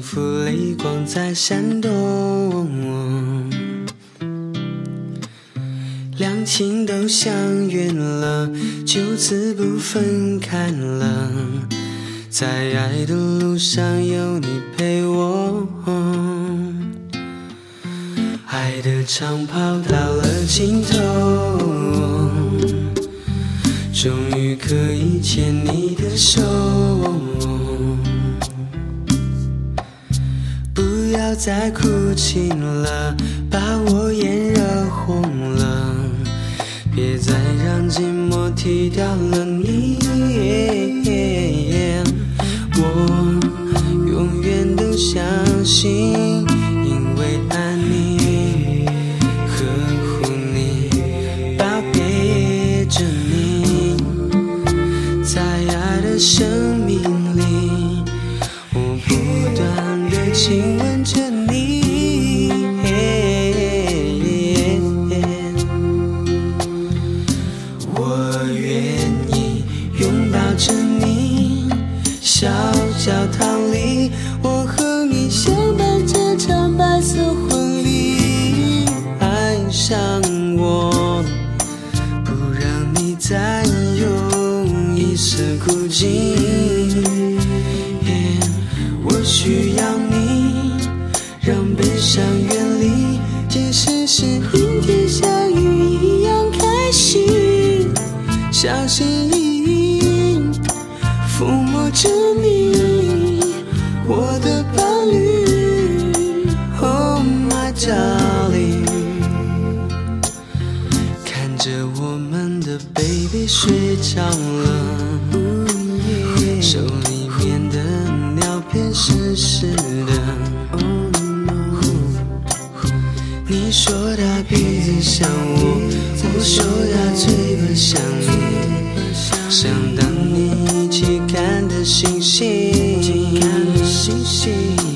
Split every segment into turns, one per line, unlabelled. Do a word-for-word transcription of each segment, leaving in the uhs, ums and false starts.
佛泪光在闪动，两情都相悦了，就此不分开了，在爱的路上有你陪我，爱的长跑到了尽头，终于可以牵你的手，不要再哭泣了，把我眼热红了，别再让寂寞踢掉了你，我永远都相信，因为爱你呵护你，宝贝着你，在爱的生命里，我不断地亲吻着你，我愿意拥抱着你，小教堂里，我和你相伴这场白色婚礼，爱上我，不让你再有一丝孤寂，我需要你，让悲伤远离，即使是阴天下雨一样开心，小心翼翼抚摸着你，我的伴侣 Oh my darling， 看着我们的 baby 睡着了，手里面的尿片湿湿的，你说他鼻子像我，我说他嘴巴像你，想当你一起看的星星，看的星星。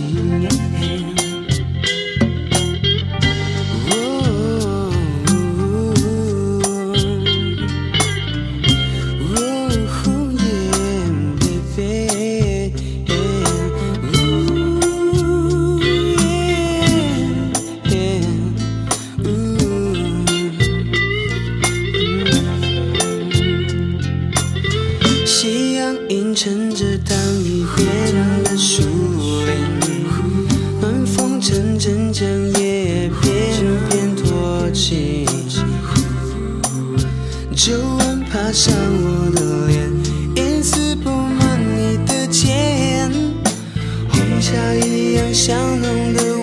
夕阳映衬着当一边的树林，暖风阵阵将叶片片托起，皱纹爬上我的脸，颜色布满你的肩，红茶一样香浓的